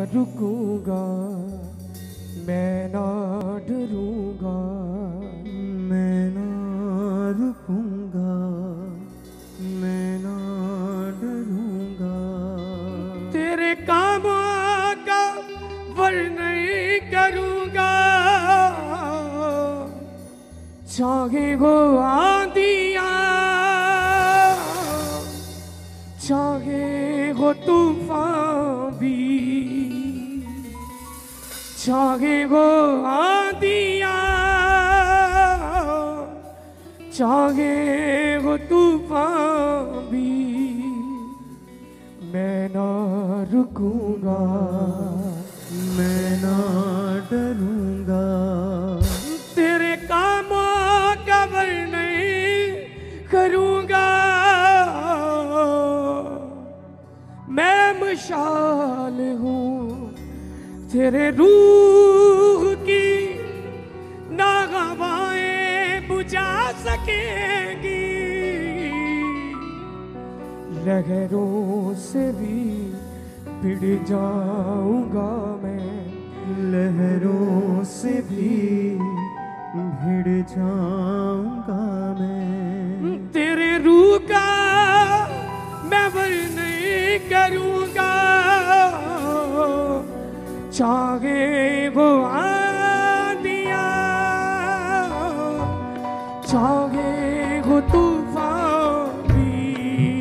रुकूंगा, मैं ना डरूंगा, मैं ना रुकूंगा, मैं ना डरूंगा। तेरे कामों का वर्णन करूंगा, चाहे वो आंधियां, चाहे वो तूफान भी, चाहे वो आंधियां, चाहे वो तूफान भी, मैं ना रुकूंगा, मैं ना डरूंगा। तेरे कामों का वर्णन करूंगा, मैं मशाल हूँ तेरे रूह की, ना हवाएं बुझा सकेंगी, लहरों से भी भिड़ जाऊंगा मैं, लहरों से भी भिड़ जाऊंगा मैं। तेरे रूह का मैं वर्णन करूंगा, चाहे वो आंधियां, चाहे वो तूफान भी,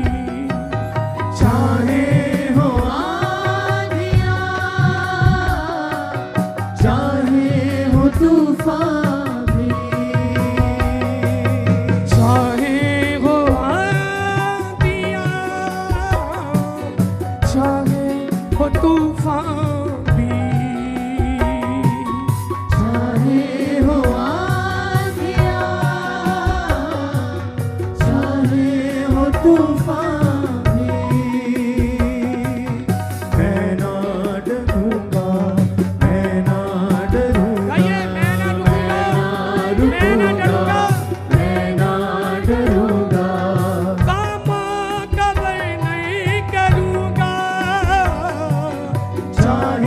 चाहे हो आंधियां, चाहे हो तूफान भी, चाहे वो आंधियां, चाहे वो तूफान भी, चाहे हो आंधियां, चाहे हो तूफान भी, मैं ना डरूंगा, मैं ना डरूंगा, कहिए मैं ना रुकूंगा, मैं ना डरूंगा, मैं ना डरूंगा। कामों का वर्णन करूंगा, चाहे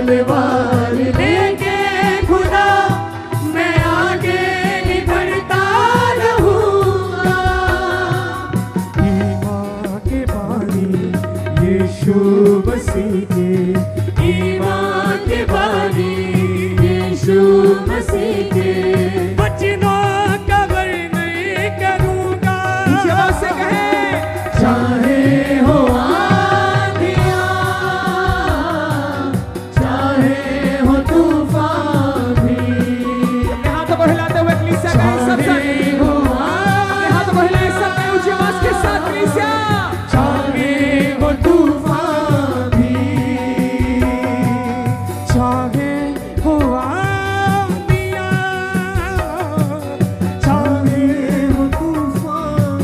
तलवार लेके खुदा मैं आगे ही बढ़ता रहूंगा। ईमान के बानी यीशु मसीह के, ईमान के बानी यीशु मसीह के, वचनों का वर्णन करूंगा। से कहे चाहे हो आंधियां, चाहे हो तूफान भी। अपने हाथों को हिलाते हुए कलीसिया गाएं सब संग। अपने हाथों को हिलाएं सब में ऊंची आवाज के साथ कलीसिया। चाहे हो तूफान भी, चाहे हो आंधियां, चाहे हो तूफान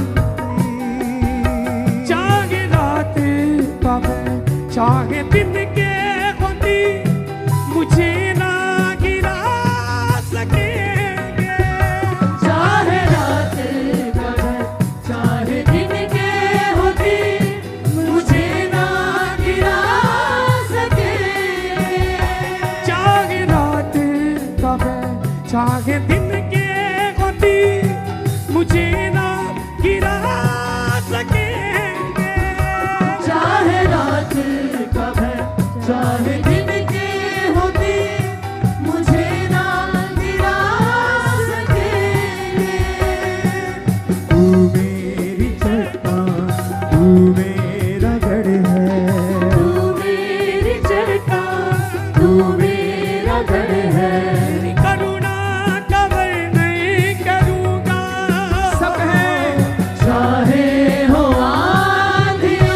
भी, चाहे रात पावे, चाहे दिन के होती, मुझे ना गिरा सकेंगे। चाहे रात का चाहे दिन के होती, मुझे ना गिरा सकेंगे। चाहे रात पावे, चाहे दिन के होती, मुझे ना गिरा सकेंगे। चाहे रात कब है चाहे दिन के होती, मुझे ना गिरा सकेंगे। तू मेरी चट्टान, तू मेरा गढ़ है, तू मेरी चट्टान, तू मेरा गढ़ है। करुणा का वर्णन करूंगा। सब है चाहे हो आंधियां,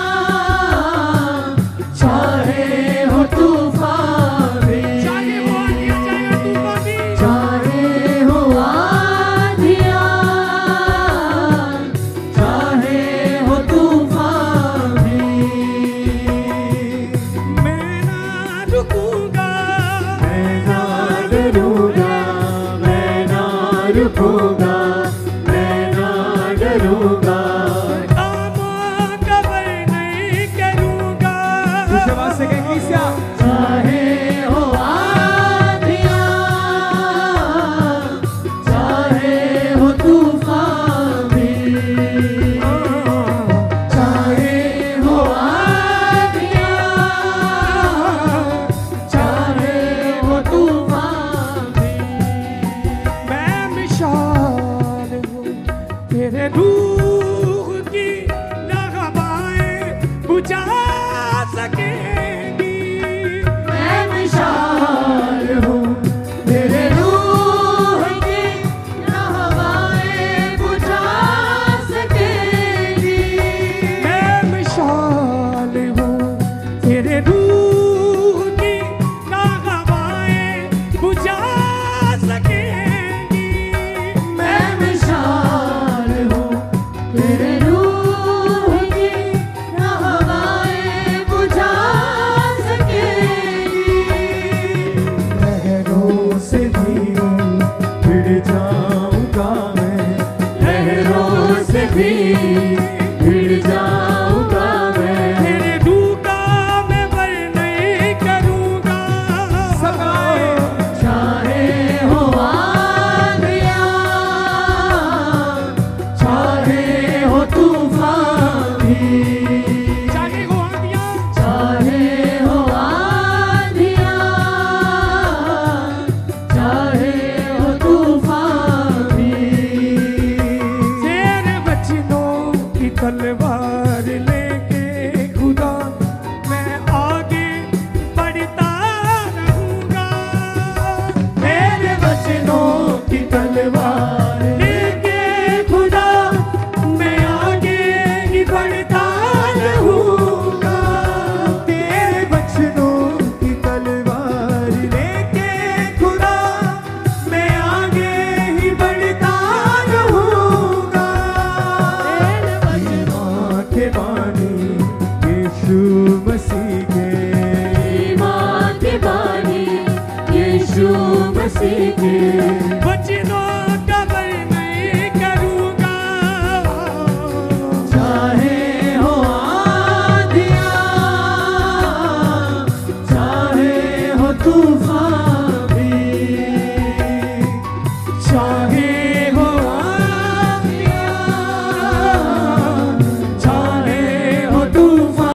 चाहे हो तूफान भी, चाहे वो आंधियां, चाहे तूफान भी, चाहे हो आंधियां, चाहे हो तूफान भी, मैं ना रुकूंगा। मैं ना डरूंगा, मैं ना रुकूंगा, मैं ना डरूंगा। कामों का वर्णन करूंगा। से कलीसिया चाहे हो आंधियां, चाहे हो तूफान भी, चाहे हो आंधियां, चाहे हो तूफान भी। मैं मिसाल हूँ तेरे रूह की, रहमाएं बुझा सकेंगी। मैं मिसाल हूँ तेरे रूह की, हवाएं बुझा सकेंगी। मैं मिसाल हूँ तेरे रूह की, रहमाएं बुझा सकेंगी। मैं मिसाल हूँ तेरे रूह की, हवाएं बुझा सकेंगी। लहरों से भी भिड़ जाऊंगा मैं, लहरों से भी भिड़ जाऊंगा मैं। तेरे रूह का मैं वर्णन करूंगा। सब गाएं चाहे हो आंधियां, चाहे हो तूफान भी, चाहे वो आंधियां, चाहे हो आंधियां, चाहे हो तूफान भी। तेरे बचनों की तलवार लेके खुदा मैं आगे बढ़ता रहूंगा। तेरे वचनों की तलवार लेके खुदा मैं आगे ही बढ़ता रहूंगा। तेरे वचनों की तलवार लेके खुदा मैं आगे ही बढ़ता रहूंगा। ईमान के बानी यीशु मसीह के, ईमान के बानी यीशु मसीह के, वचनों का वर्णन करूंगा। चाहे हो आंधियां, चाहे तूफान भी, चाहे